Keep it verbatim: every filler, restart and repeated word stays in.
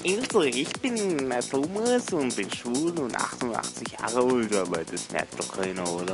Also, ich bin äh, Thomas und bin schwul und achtundachtzig Jahre alt, aber das merkt doch keiner, oder?